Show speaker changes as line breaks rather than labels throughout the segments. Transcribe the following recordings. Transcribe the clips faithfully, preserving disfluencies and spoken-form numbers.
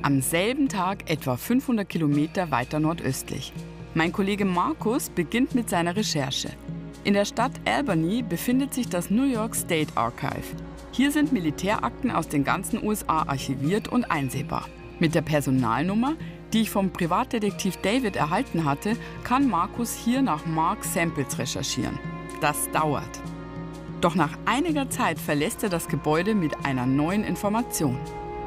Am selben Tag etwa fünfhundert Kilometer weiter nordöstlich. Mein Kollege Markus beginnt mit seiner Recherche. In der Stadt Albany befindet sich das New York State Archive. Hier sind Militärakten aus den ganzen U S A archiviert und einsehbar. Mit der Personalnummer, die ich vom Privatdetektiv David erhalten hatte, kann Markus hier nach Mark Samples recherchieren. Das dauert. Doch nach einiger Zeit verlässt er das Gebäude mit einer neuen Information.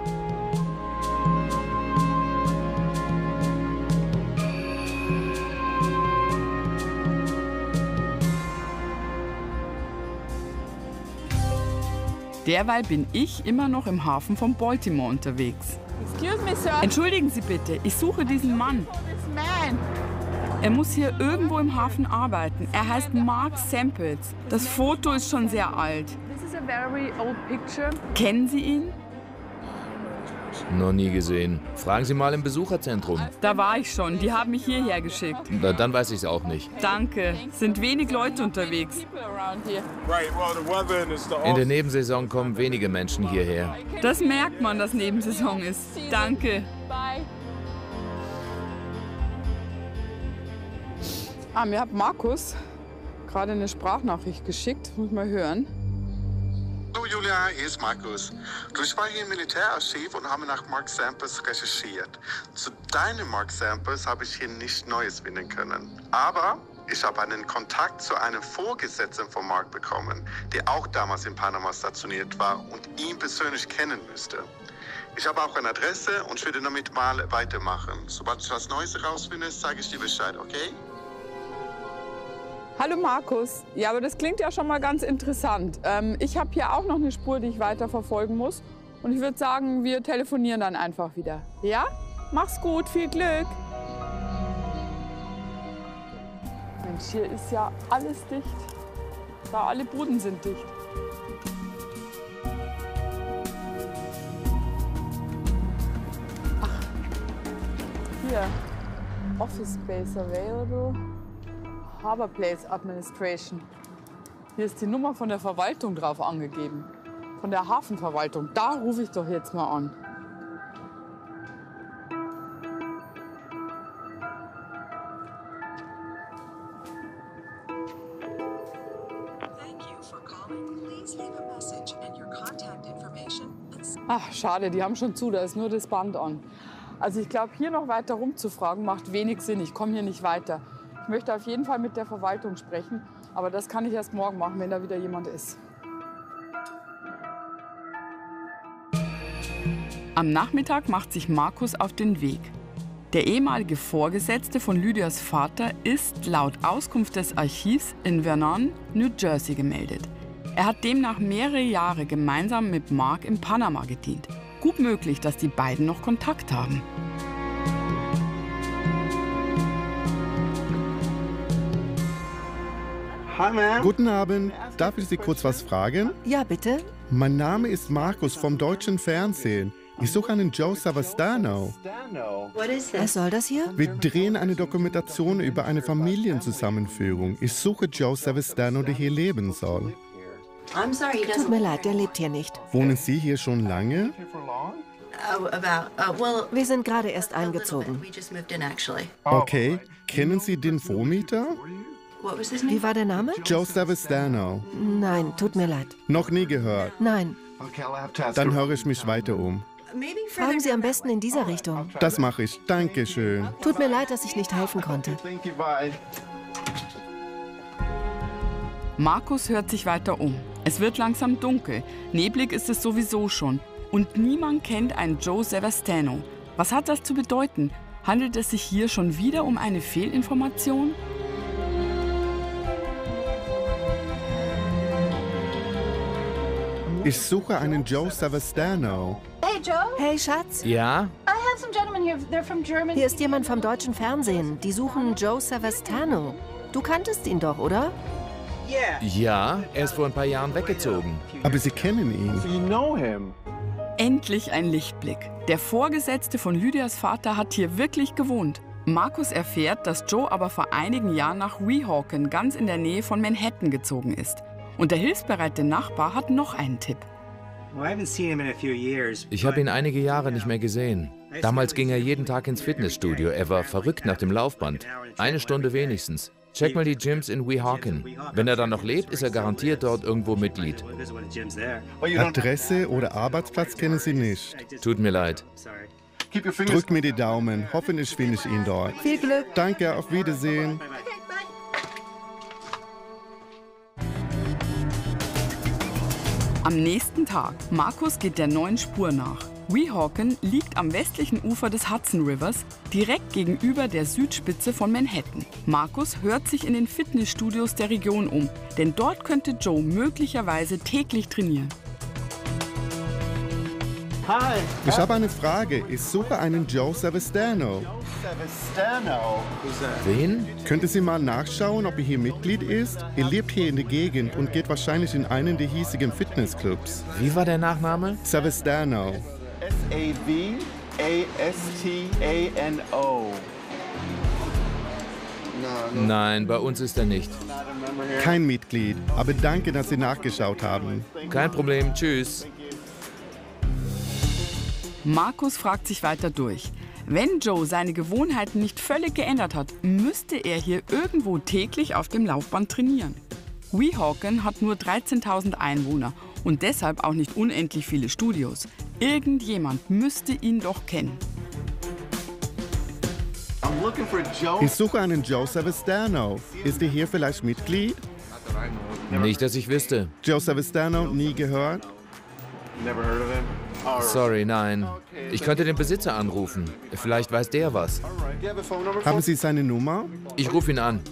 Derweil bin ich immer noch im Hafen von Baltimore unterwegs.
Excuse me, sir.
Entschuldigen Sie bitte, ich suche diesen Mann. Er muss hier irgendwo im Hafen arbeiten. Er heißt Mark Samples. Das Foto ist schon sehr alt.
This is a very old picture.
Kennen Sie ihn?
Noch nie gesehen. Fragen Sie mal im Besucherzentrum.
Da war ich schon. Die haben mich hierher geschickt.
Na, dann weiß ich es auch nicht.
Danke. Sind wenig Leute unterwegs.
In der Nebensaison kommen wenige Menschen hierher.
Das merkt man, dass Nebensaison ist. Danke.
Bye.
Ah, mir hat Markus gerade eine Sprachnachricht geschickt. Muss mal hören.
Hallo Julia, hier ist Markus. Du, ich war hier im Militärarchiv und habe nach Mark Samples recherchiert. Zu deinem Mark Samples habe ich hier nichts Neues finden können. Aber ich habe einen Kontakt zu einem Vorgesetzten von Mark bekommen, der auch damals in Panama stationiert war und ihn persönlich kennen müsste. Ich habe auch eine Adresse und ich werde damit mal weitermachen. Sobald ich was Neues herausfinde, sage ich dir Bescheid, okay?
Hallo Markus. Ja, aber das klingt ja schon mal ganz interessant. Ähm, ich habe hier auch noch eine Spur, die ich weiter verfolgen muss. Und ich würde sagen, wir telefonieren dann einfach wieder. Ja? Mach's gut, viel Glück. Mensch, hier ist ja alles dicht. Da alle Buden sind dicht. Ach, hier. Office Space available. Harbor Place Administration. Hier ist die Nummer von der Verwaltung drauf angegeben. Von der Hafenverwaltung. Da rufe ich doch jetzt mal an. Ach, schade, die haben schon zu, da ist nur das Band an. Also ich glaube, hier noch weiter rumzufragen, macht wenig Sinn. Ich komme hier nicht weiter. Ich möchte auf jeden Fall mit der Verwaltung sprechen, aber das kann ich erst morgen machen, wenn da wieder jemand ist.
Am Nachmittag macht sich Markus auf den Weg. Der ehemalige Vorgesetzte von Lydias Vater ist laut Auskunft des Archivs in Vernon, New Jersey gemeldet. Er hat demnach mehrere Jahre gemeinsam mit Mark in Panama gedient. Gut möglich, dass die beiden noch Kontakt haben.
Hi, Ma'am. Guten Abend. Darf ich Sie kurz was fragen?
Ja, bitte.
Mein Name ist Markus vom deutschen Fernsehen. Ich suche einen Joe Savastano.
Was soll das hier?
Wir drehen eine Dokumentation über eine Familienzusammenführung. Ich suche Joe Savastano, der hier leben soll.
Tut mir leid, der lebt hier nicht.
Wohnen Sie hier schon lange?
Wir sind gerade erst eingezogen.
Okay. Kennen Sie den Vormieter?
Wie war der Name?
Joe Savastano.
Nein, tut mir leid.
Noch nie gehört.
Nein.
Dann höre ich mich weiter um.
Fragen Sie am besten in dieser Richtung.
Das mache ich. Dankeschön.
Tut mir leid, dass ich nicht helfen konnte.
Markus hört sich weiter um. Es wird langsam dunkel. Neblig ist es sowieso schon. Und niemand kennt einen Joe Savastano. Was hat das zu bedeuten? Handelt es sich hier schon wieder um eine Fehlinformation?
Ich suche einen Joe Savastano.
Hey, Joe.
Hey, Schatz.
Ja?
I have some gentlemen here. They're from Germany.
Hier ist jemand vom deutschen Fernsehen. Die suchen Joe Savastano. Du kanntest ihn doch, oder?
Ja, er ist vor ein paar Jahren weggezogen.
Aber Sie kennen ihn.
Endlich ein Lichtblick. Der Vorgesetzte von Lydias Vater hat hier wirklich gewohnt. Markus erfährt, dass Joe aber vor einigen Jahren nach Weehawken, ganz in der Nähe von Manhattan, gezogen ist. Und der hilfsbereite Nachbar hat noch einen Tipp.
Ich habe ihn einige Jahre nicht mehr gesehen. Damals ging er jeden Tag ins Fitnessstudio. Er war verrückt nach dem Laufband. Eine Stunde wenigstens. Check mal die Gyms in Weehawken. Wenn er dann noch lebt, ist er garantiert dort irgendwo Mitglied.
Adresse oder Arbeitsplatz kennen Sie nicht.
Tut mir leid.
Drückt mir die Daumen. Hoffentlich finde ich ihn dort.
Viel Glück.
Danke, auf Wiedersehen.
Am nächsten Tag. Markus geht der neuen Spur nach. Weehawken liegt am westlichen Ufer des Hudson Rivers, direkt gegenüber der Südspitze von Manhattan. Markus hört sich in den Fitnessstudios der Region um, denn dort könnte Joe möglicherweise täglich trainieren.
Hi. Ich habe eine Frage. Ich suche einen Joe Savastano.
Wen?
Könnte Sie mal nachschauen, ob er hier Mitglied ist? Er lebt hier in der Gegend und geht wahrscheinlich in einen der hiesigen Fitnessclubs.
Wie war der Nachname?
Savastano.
S A V A S T A N O.
Nein, bei uns ist er nicht.
Kein Mitglied, aber danke, dass Sie nachgeschaut haben.
Kein Problem, tschüss.
Markus fragt sich weiter durch. Wenn Joe seine Gewohnheiten nicht völlig geändert hat, müsste er hier irgendwo täglich auf dem Laufband trainieren. Weehawken hat nur dreizehntausend Einwohner und deshalb auch nicht unendlich viele Studios. Irgendjemand müsste ihn doch kennen.
Ich suche einen Joe Savastano. Ist er hier vielleicht Mitglied?
Nicht, dass ich wüsste.
Joe Savastano, nie gehört?
Sorry, nein. Ich könnte den Besitzer anrufen. Vielleicht weiß der was.
Haben Sie seine Nummer?
Ich rufe ihn an.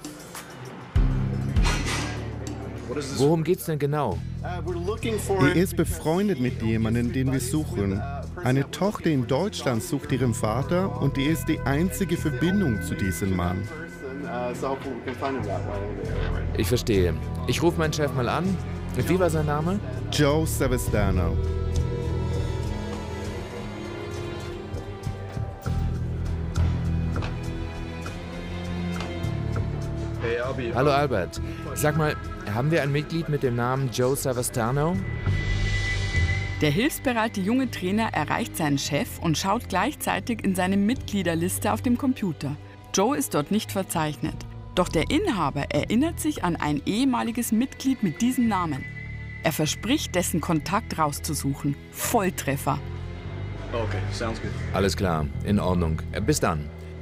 Worum geht's denn genau?
Er ist befreundet mit jemandem, den wir suchen. Eine Tochter in Deutschland sucht ihren Vater und er ist die einzige Verbindung zu diesem Mann.
Ich verstehe. Ich rufe meinen Chef mal an. Wie war sein Name?
Joe Savastano.
Hallo Albert. Sag mal, haben wir ein Mitglied mit dem Namen Joe Savastano?
Der hilfsbereite junge Trainer erreicht seinen Chef und schaut gleichzeitig in seine Mitgliederliste auf dem Computer. Joe ist dort nicht verzeichnet. Doch der Inhaber erinnert sich an ein ehemaliges Mitglied mit diesem Namen. Er verspricht, dessen Kontakt rauszusuchen. Volltreffer.
Okay, sounds good.
Alles klar, in Ordnung. Bis dann.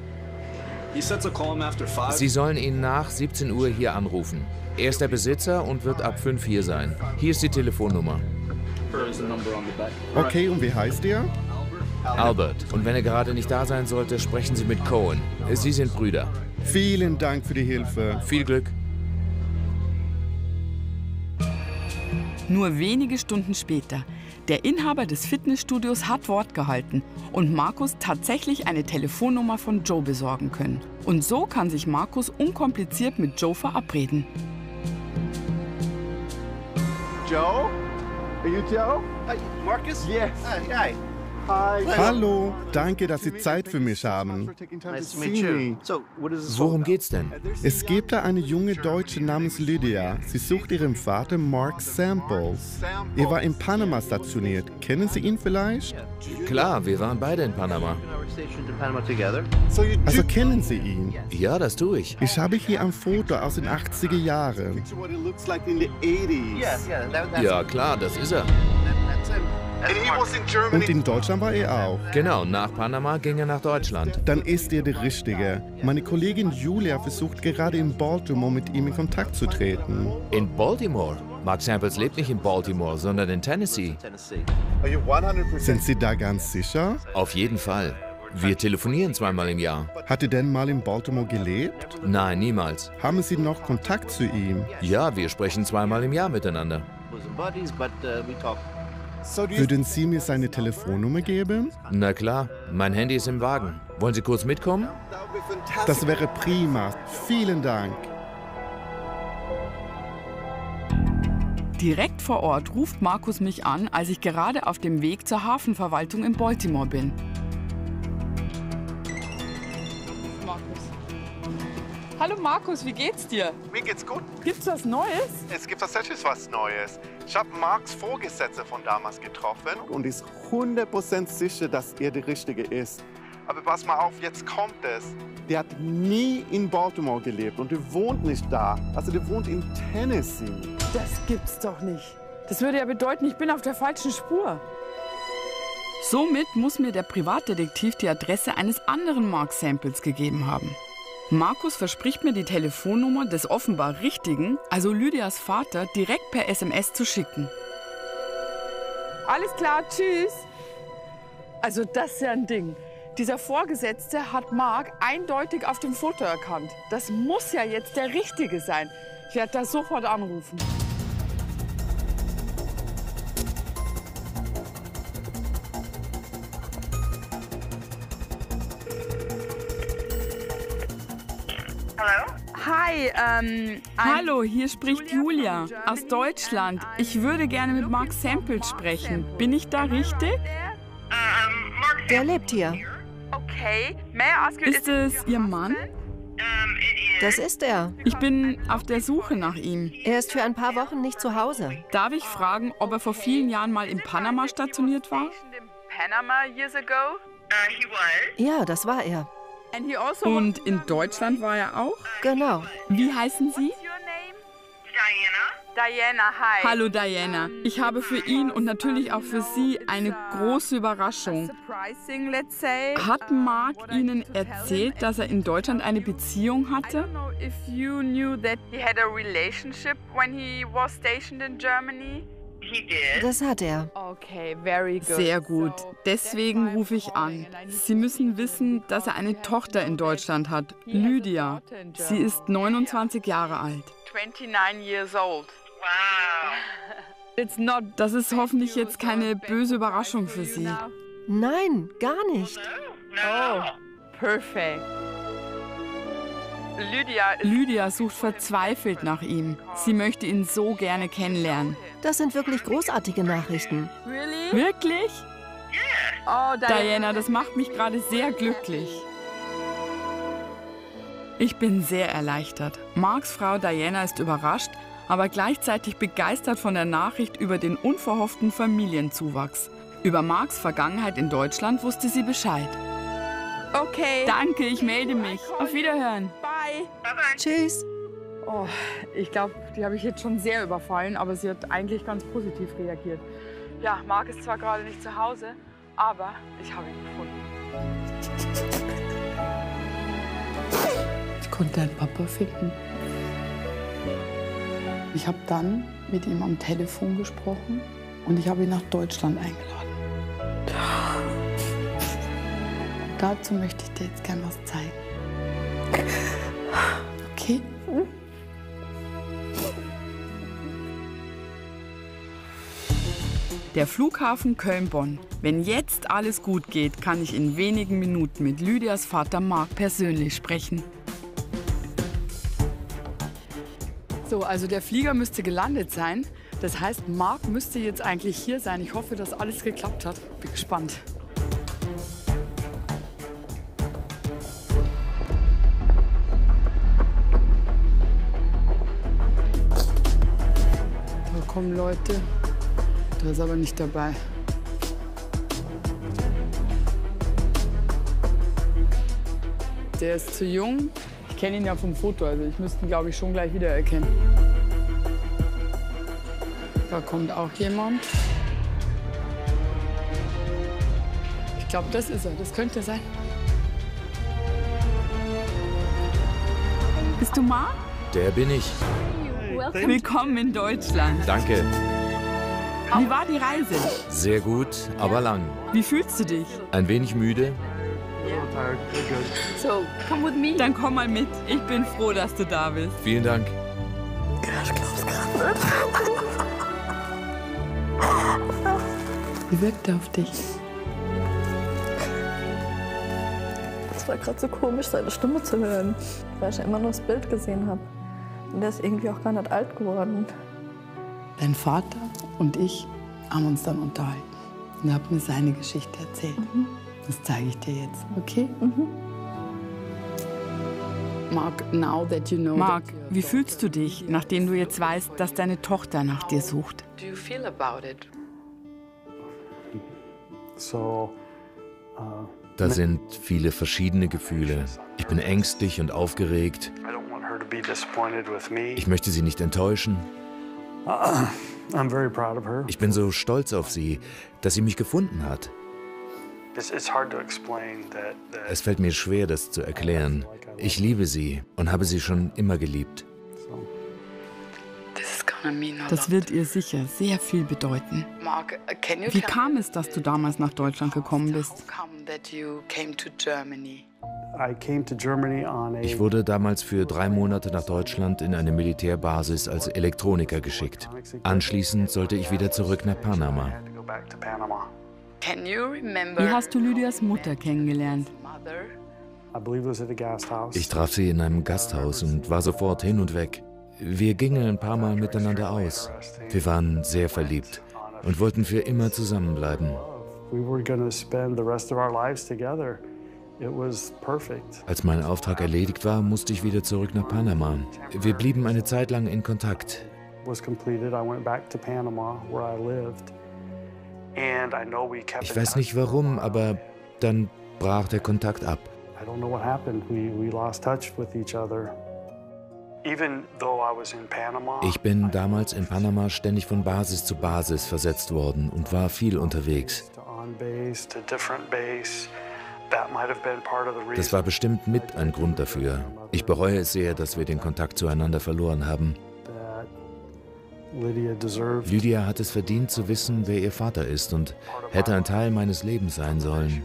Sie sollen ihn nach siebzehn Uhr hier anrufen. Er ist der Besitzer und wird ab fünf hier sein. Hier ist die Telefonnummer.
Okay, und wie heißt er?
Albert. Und wenn er gerade nicht da sein sollte, sprechen Sie mit Cohen. Sie sind Brüder.
Vielen Dank für die Hilfe.
Viel Glück.
Nur wenige Stunden später. Der Inhaber des Fitnessstudios hat Wort gehalten und Markus tatsächlich eine Telefonnummer von Joe besorgen können. Und so kann sich Markus unkompliziert mit Joe verabreden.
Joe? Are you Joe?
Hi, Marcus?
Yes.
Hi. Hi.
Hi.
Hallo, danke, dass Sie Zeit für mich haben.
Nice to meet you. So, what is this all
Worum
about?
geht's denn?
Es gibt da eine junge Deutsche namens Lydia. Sie sucht ihren Vater Mark Samples. Er war in Panama stationiert. Kennen Sie ihn vielleicht?
Klar, wir waren beide in Panama.
Our station to Panama together.
Also kennen Sie ihn?
Ja, das tue ich.
Ich habe hier ein Foto aus den achtziger Jahren.
What it looks like in the eighties.
Yeah, yeah, that, that's
Ja, klar, das ist er.
that, that's him.
And he was in Germany.
Und in Deutschland war er auch.
Genau, nach Panama ging er nach Deutschland.
Dann ist er der Richtige. Meine Kollegin Julia versucht gerade in Baltimore mit ihm in Kontakt zu treten.
In Baltimore? Mark Samples lebt nicht in Baltimore, sondern in Tennessee.
Tennessee.
Are you one hundred percent?
Sind Sie da ganz sicher?
Auf jeden Fall. Wir telefonieren zweimal im Jahr.
Hat er denn mal in Baltimore gelebt?
Nein, niemals.
Haben Sie noch Kontakt zu ihm?
Ja, wir sprechen zweimal im Jahr miteinander.
Bosom buddies, but uh, we talk.
So do you
Würden Sie mir seine Telefonnummer geben?
Na klar, mein Handy ist im Wagen. Wollen Sie kurz mitkommen?
That would be fantastic.
Das wäre prima. Vielen Dank.
Direkt vor Ort ruft Markus mich an, als ich gerade auf dem Weg zur Hafenverwaltung in Baltimore bin.
Markus. Hallo Markus, wie geht's dir?
Mir geht's gut.
Gibt's was Neues?
Es gibt tatsächlich was Neues. Ich habe Marks Vorgesetzte von damals getroffen und ist hundert Prozent sicher, dass er der Richtige ist. Aber pass mal auf, jetzt kommt es. Der hat nie in Baltimore gelebt und der wohnt nicht da. Also der wohnt in Tennessee.
Das gibt's doch nicht. Das würde ja bedeuten, ich bin auf der falschen Spur.
Somit muss mir der Privatdetektiv die Adresse eines anderen Mark Samples gegeben haben. Markus verspricht mir, die Telefonnummer des offenbar Richtigen, also Lydias Vater, direkt per S M S zu schicken.
Alles klar, tschüss. Also das ist ja ein Ding. Dieser Vorgesetzte hat Mark eindeutig auf dem Foto erkannt. Das muss ja jetzt der Richtige sein. Ich werde da sofort anrufen.
Hallo?
Hi, ähm...
Hallo, hier spricht Julia aus Deutschland. Ich würde gerne mit Mark Samples sprechen. Bin ich da richtig?
Der lebt hier.
Okay. May I ask you,
Ist es Ihr Mann?
Das ist er.
Ich bin auf der Suche nach ihm.
Er ist für ein paar Wochen nicht zu Hause.
Darf ich fragen, ob er vor vielen Jahren mal in Panama stationiert war?
Panama years ago?
Ja, das war er.
And he also
Und in Deutschland war er auch?
Genau.
Wie heißen Sie?
Diana, hi.
Hallo Diana. Ich habe für ihn und natürlich auch für Sie eine große Überraschung.
Surprising, let's say.
Hat Mark Ihnen erzählt, dass er in Deutschland eine Beziehung
I
hatte?
don't know if you knew that he had a relationship when he was stationed in Germany.
Das hat er.
Okay, very good.
Sehr gut. Deswegen rufe ich an. Sie müssen wissen, dass er eine Tochter in Deutschland hat, Lydia. Sie ist neunundzwanzig Jahre alt.
twenty-nine years old.
It's not. Das ist hoffentlich jetzt keine böse Überraschung für Sie.
Nein, gar nicht.
Oh, perfect. Lydia ist
Lydia sucht verzweifelt nach ihm. Sie möchte ihn so gerne kennenlernen.
Das sind wirklich großartige Nachrichten.
really?
Wirklich?
Oh,
Diana, das macht mich gerade sehr glücklich. Ich bin sehr erleichtert. Marks Frau Diana ist überrascht, aber gleichzeitig begeistert von der Nachricht über den unverhofften Familienzuwachs. Über Marks Vergangenheit in Deutschland wusste sie Bescheid.
Okay.
Danke, ich melde mich. Auf Wiederhören.
Bye.
Tschüss.
Oh, ich glaube, die habe ich jetzt schon sehr überfallen, aber sie hat eigentlich ganz positiv reagiert. Ja, Mark ist zwar gerade nicht zu Hause, aber ich habe ihn gefunden. Ich konnte deinen Papa finden. Ich habe dann mit ihm am Telefon gesprochen und ich habe ihn nach Deutschland eingeladen. Dazu möchte ich dir jetzt gern was zeigen. Okay?
Der Flughafen Köln-Bonn. Wenn jetzt alles gut geht, kann ich in wenigen Minuten mit Lydias Vater Mark persönlich sprechen.
So, also der Flieger müsste gelandet sein. Das heißt, Mark müsste jetzt eigentlich hier sein. Ich hoffe, dass alles geklappt hat. Bin gespannt. Da kommen Leute. Der ist aber nicht dabei. Der ist zu jung. Ich kenne ihn ja vom Foto, also ich müsste ihn, glaube ich, schon gleich wiedererkennen. Da kommt auch jemand. Ich glaube, das ist er. Das könnte sein.
Bist du Mark?
Der bin ich.
Willkommen in Deutschland.
Danke.
Wie war die Reise?
Sehr gut, aber lang.
Wie fühlst du dich?
Ein wenig müde.
So, come with me.
Dann komm mal mit. Ich bin froh, dass du da bist.
Vielen Dank.
Wie wirkt er auf dich?
Es war gerade so komisch, seine Stimme zu hören, weil ich ja immer nur das Bild gesehen habe. Und der ist irgendwie auch gar nicht alt geworden.
Dein Vater und ich haben uns dann unterhalten. Und er hat mir seine Geschichte erzählt. Mhm. Das zeige ich dir jetzt, okay? Mhm.
Mark, wie fühlst du dich, nachdem du jetzt weißt, dass deine Tochter nach dir sucht?
Da sind viele verschiedene Gefühle. Ich bin ängstlich und aufgeregt. Ich möchte sie nicht enttäuschen. Ich bin so stolz auf sie, dass sie mich gefunden hat. Es fällt mir schwer, das zu erklären. Ich liebe sie und habe sie schon immer geliebt.
Das wird ihr sicher sehr viel bedeuten. Wie kam es, dass du damals nach Deutschland gekommen bist?
Ich wurde damals für drei Monate nach Deutschland in eine Militärbasis als Elektroniker geschickt. Anschließend sollte ich wieder zurück nach Panama.
Wie hast du Lydias Mutter kennengelernt?
Ich traf sie in einem Gasthaus und war sofort hin und weg. Wir gingen ein paar Mal miteinander aus. Wir waren sehr verliebt und wollten für immer zusammenbleiben. Als mein Auftrag erledigt war, musste ich wieder zurück nach Panama. Wir blieben eine Zeit lang in Kontakt. Ich weiß nicht warum, aber dann brach der Kontakt ab. Ich bin damals in Panama ständig von Basis zu Basis versetzt worden und war viel unterwegs. Das war bestimmt mit ein Grund dafür. Ich bereue es sehr, dass wir den Kontakt zueinander verloren haben. Lydia hat es verdient zu wissen, wer ihr Vater ist und hätte ein Teil meines Lebens sein sollen.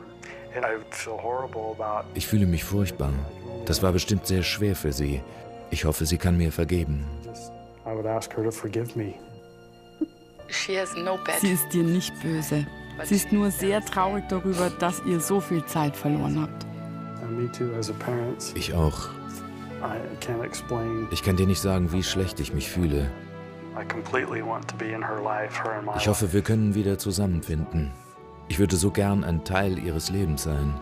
Ich fühle mich furchtbar. Das war bestimmt sehr schwer für sie. Ich hoffe, sie kann mir vergeben.
Sie ist dir nicht böse. Sie ist nur sehr traurig darüber, dass ihr so viel Zeit verloren habt.
Ich auch. Ich kann dir nicht sagen, wie schlecht ich mich fühle. Ich hoffe, wir können wieder zusammenfinden. Ich würde so gern ein Teil ihres Lebens sein.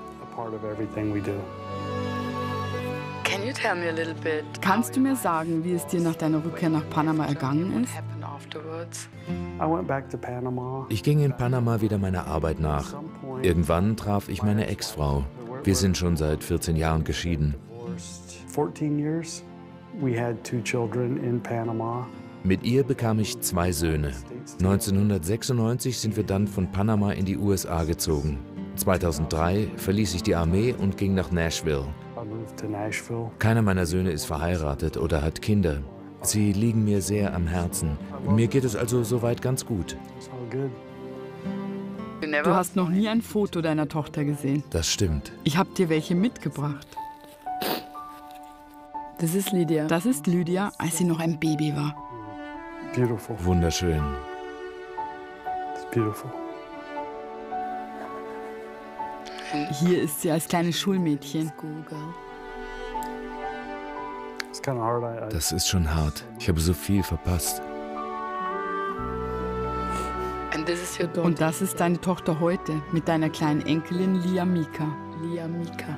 Kannst du mir sagen, wie es dir nach deiner Rückkehr nach Panama ergangen ist?
Ich ging in Panama wieder meiner Arbeit nach. Irgendwann traf ich meine Ex-Frau. Wir sind schon seit vierzehn Jahren geschieden. Mit ihr bekam ich zwei Söhne. neunzehnhundertsechsundneunzig sind wir dann von Panama in die U S A gezogen. zweitausenddrei verließ ich die Armee und ging nach Nashville. Keiner meiner Söhne ist verheiratet oder hat Kinder. Sie liegen mir sehr am Herzen. Mir geht es also soweit ganz gut.
Du hast noch nie ein Foto deiner Tochter gesehen.
Das stimmt.
Ich habe dir welche mitgebracht. Das ist Lydia. Das ist Lydia, als sie noch ein Baby war.
Beautiful. Wunderschön.
It's beautiful. Hier ist sie als kleines Schulmädchen.
Das ist schon hart. Ich habe so viel verpasst.
Und das ist deine Tochter heute mit deiner kleinen Enkelin Lia Mika. Lia Mika.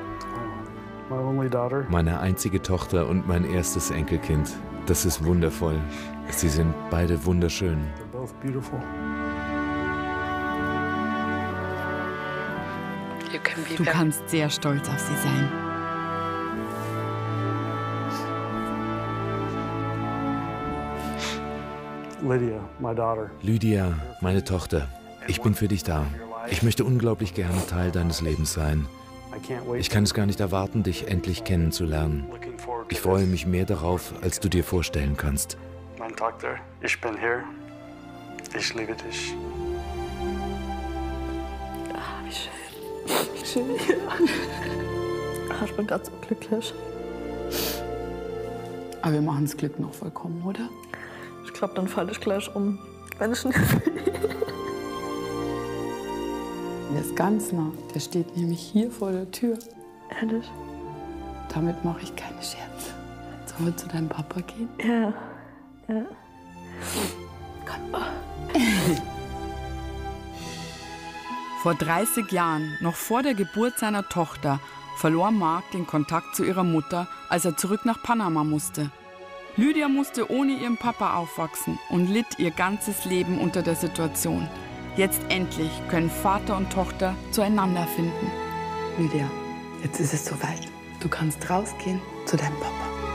Meine einzige Tochter und mein erstes Enkelkind. Das ist wundervoll. Sie sind beide wunderschön.
Du kannst sehr stolz auf sie sein.
Lydia, meine Tochter, ich bin für dich da. Ich möchte unglaublich gerne Teil deines Lebens sein. Ich kann es gar nicht erwarten, dich endlich kennenzulernen. Ich freue mich mehr darauf, als du dir vorstellen kannst.
Meine Tochter, ich bin hier. Ich liebe dich.
Ah, wie schön. Wie schön. Ah, ich bin gerade so glücklich.
Aber wir machen das Glück noch vollkommen, oder?
Ich glaube, dann falle ich gleich um. Wenn ich nicht.
Der ist ganz nah. Der steht nämlich hier vor der Tür.
Ehrlich?
Damit mache ich keine Scherze. Sollen wir zu deinem Papa gehen?
Ja. Ja.
Komm. Vor dreißig Jahren, noch vor der Geburt seiner Tochter, verlor Mark den Kontakt zu ihrer Mutter, als er zurück nach Panama musste. Lydia musste ohne ihren Papa aufwachsen und litt ihr ganzes Leben unter der Situation. Jetzt endlich können Vater und Tochter zueinander finden.
Lydia, jetzt ist es soweit. Du kannst rausgehen zu deinem Papa.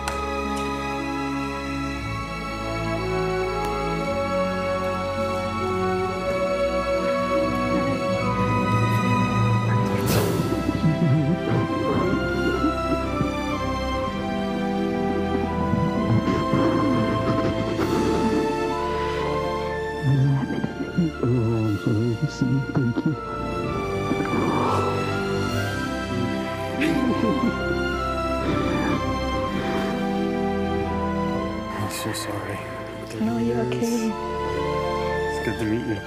Thank you.
I'm so sorry.
No, you're okay.
It's good to meet you.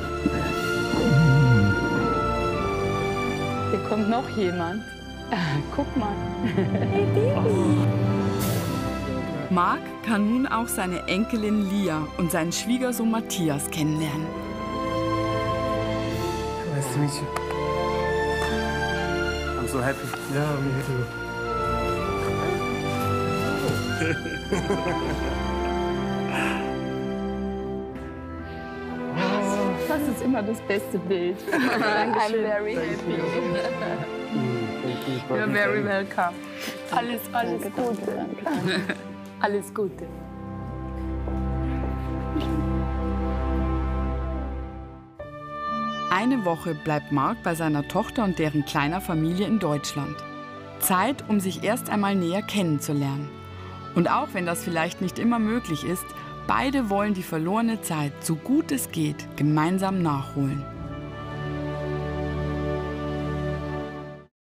Hier kommt noch jemand. Guck mal.
Hey, Baby.
Mark kann nun auch seine Enkelin Lia und seinen Schwiegersohn Matthias kennenlernen.
Nice to meet you. I'm so happy. Yeah, me too.
Das ist immer das beste Bild. I'm very happy. You're very welcome. Alles, alles Gute. Alles Gute.
Eine Woche bleibt Mark bei seiner Tochter und deren kleiner Familie in Deutschland. Zeit, um sich erst einmal näher kennenzulernen. Und auch wenn das vielleicht nicht immer möglich ist, beide wollen die verlorene Zeit, so gut es geht, gemeinsam nachholen.